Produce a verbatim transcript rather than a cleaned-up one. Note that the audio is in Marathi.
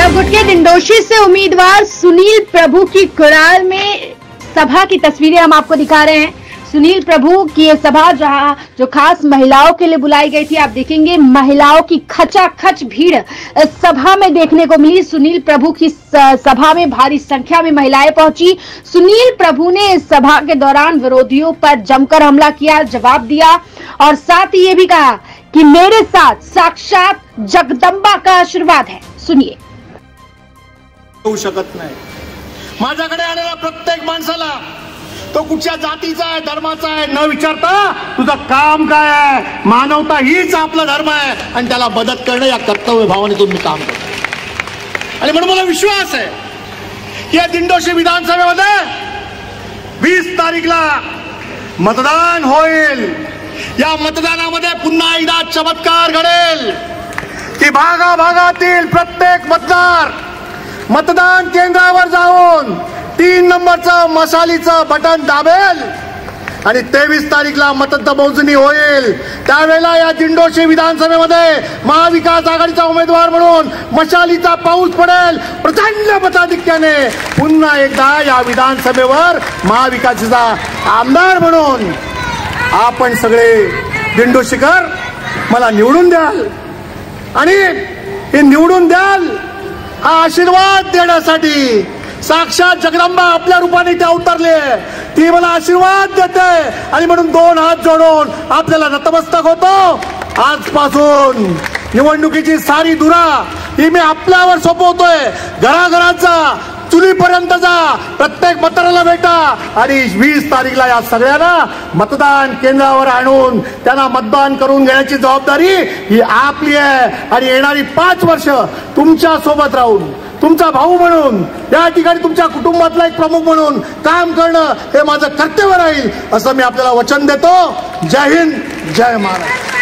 गुटके दिंडोशी से उम्मीदवार सुनील प्रभु की कुराल में सभा की तस्वीरें हम आपको दिखा रहे हैं। सुनील प्रभु की ये सभा जहां जो खास महिलाओं के लिए बुलाई गई थी, आप देखेंगे महिलाओं की खचाखच भीड़ सभा में देखने को मिली। सुनील प्रभु की सभा में भारी संख्या में महिलाएं पहुंची। सुनील प्रभु ने इस सभा के दौरान विरोधियों पर जमकर हमला किया, जवाब दिया और साथ ही ये भी कहा कि मेरे साथ साक्षात जगदंबा का आशीर्वाद है। सुनिए। होऊ शकत नाही। माझ्याकडे आलेला प्रत्येक माणसाला तो कुठच्या जातीचा आहे, धर्माचा आहे न विचारता तुझं काम काय आहे, मानवता हीच आपला धर्म आहे आणि त्याला मदत करणं या कर्तव्य भावनेतून मी काम करतो। आणि म्हणून मला विश्वास आहे की या दिंडोशी विधानसभेमध्ये वीस तारीखला मतदान होईल। या मतदानामध्ये पुन्हा एकदा चमत्कार घडेल की भागा भागातील प्रत्येक मतदार मतदान केंद्रावर जाऊन तीन नंबरचं मशालीचं बटन दाबेल आणि तेवीस तारीखला मतमोजणी होईल। त्यावेळेला या दिंडोशी विधानसभेमध्ये महाविकास आघाडीचा उमेदवार म्हणून मशालीचा पाऊस पडेल। प्रचंड मताधिक्याने पुन्हा एकदा या विधानसभेवर महाविकासचा आमदार म्हणून आपण सगळे दिंडोशीकर मला निवडून द्याल आणि हे निवडून द्याल हा आशीर्वाद देण्यासाठी साक्षात जगदंबा आपल्या रूपाने ते अवतरले, ती मला आशीर्वाद देते आणि म्हणून दोन हात जोडून आपल्याला नतमस्तक होतो। आजपासून निवडणुकीची सारी धुरा ही मी आपल्यावर सोपवतोय। घराघराचा चुलीपर्यंतचा प्रत्येक मतदाराला भेटा आणि वीस तारीखला या सगळ्यांना मतदान केंद्रावर आणून त्यांना मतदान करून घेण्याची जबाबदारी ही आपली आहे। आणि येणारी पाच वर्ष तुमच्या सोबत राहून तुमचा भाऊ म्हणून या ठिकाणी तुमच्या कुटुंबातला एक प्रमुख म्हणून काम करणं हे माझं कर्तव्य राहील असं मी आपल्याला वचन देतो। जय हिंद, जय महाराष्ट्र।